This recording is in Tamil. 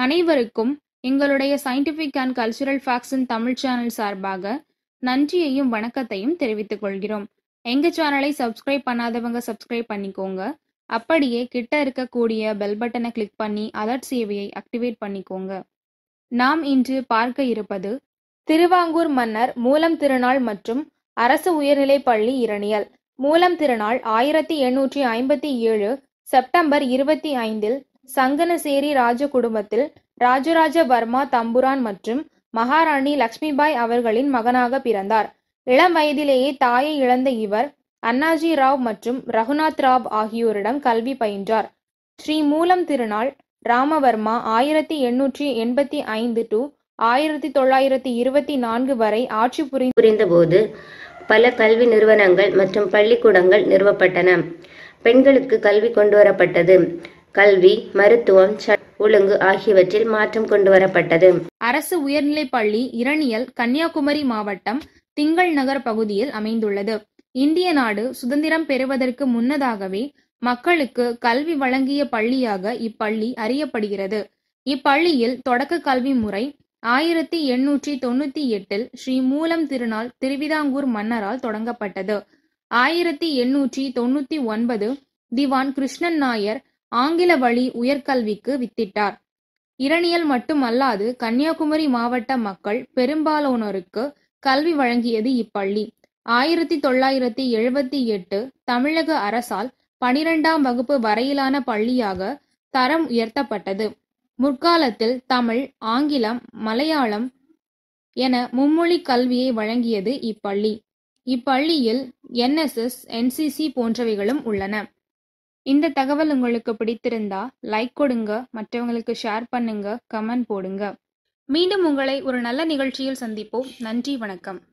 அனைவருக்கும் எங்களுடைய சயின்டிஃபிக் அண்ட் கல்ச்சுரல் ஃபேக்ட்ஸின் தமிழ் சேனல் சார்பாக நன்றியையும் வணக்கத்தையும் தெரிவித்துக் கொள்கிறோம். எங்க சேனலை சப்ஸ்கிரைப் பண்ணாதவங்க சப்ஸ்கிரைப் பண்ணிக்கோங்க. அப்படியே கிட்ட இருக்கக்கூடிய பெல் பட்டனை கிளிக் பண்ணி அலர்ட் சேவையை ஆக்டிவேட் பண்ணிக்கோங்க. நாம் இன்று பார்க்க இருப்பது திருவாங்கூர் மன்னர் மூலம் திருநாள் மற்றும் அரசு உயர்நிலைப் பள்ளி இரணியல். மூலம் திருநாள் 1857 செப்டம்பர் 25 சங்கனசேரி ராஜ குடும்பத்தில் ராஜராஜ வர்மா தம்புரான் மற்றும் மகாராணி லக்ஷ்மிபாய் அவர்களின் மகனாக பிறந்தார். இளம் வயதிலேயே தாயை இழந்த இவர் அண்ணாஜி ராவ் மற்றும் ரகுநாத் ராவ் ஆகியோரிடம் கல்வி பயின்றார். ஸ்ரீ மூலம் திருநாள் ராமவர்மா 1885 to 1924 வரை ஆட்சி புரிந்தபோது பல கல்வி நிறுவனங்கள் மற்றும் பள்ளிக்கூடங்கள் நிறுவப்பட்டன. பெண்களுக்கு கல்வி கொண்டுவரப்பட்டது. கல்வி, மருத்துவம், ஒழுங்கு ஆகியவற்றில் மாற்றம் கொண்டுவரப்பட்டது. அரசு உயர்நிலைப் பள்ளி இரணியல் கன்னியாகுமரி மாவட்டம் திங்கள் நகர் பகுதியில் அமைந்துள்ளது. இந்திய நாடு சுதந்திரம் பெறுவதற்கு முன்னதாகவே மக்களுக்கு கல்வி வழங்கிய பள்ளியாக இப்பள்ளி அறியப்படுகிறது. இப்பள்ளியில் தொடக்க கல்வி முறை 1898 ஸ்ரீ மூலம் திருநாள் திருவிதாங்கூர் மன்னரால் தொடங்கப்பட்டது. 1899 திவான் கிருஷ்ணன் நாயர் ஆங்கில வழி உயர்கல்விக்கு வித்திட்டார். இரணியல் மட்டுமல்லாது கன்னியாகுமரி மாவட்ட மக்கள் பெரும்பாலானோருக்கு கல்வி வழங்கியது இப்பள்ளி. 1978 தமிழக அரசால் 12ஆம் வகுப்பு வரையிலான பள்ளியாக தரம் உயர்த்தப்பட்டது. முற்காலத்தில் தமிழ், ஆங்கிலம், மலையாளம் என மும்மொழி கல்வியை வழங்கியது இப்பள்ளி. இப்பள்ளியில் NSS, NCC போன்றவைகளும் உள்ளன. இந்த தகவல் உங்களுக்கு பிடித்திருந்தா லைக் கொடுங்க, மற்றவங்களுக்கு ஷேர் பண்ணுங்க, கமெண்ட் போடுங்க. மீண்டும் உங்களை ஒரு நல்ல நிகழ்ச்சியில் சந்திப்போம். நன்றி, வணக்கம்.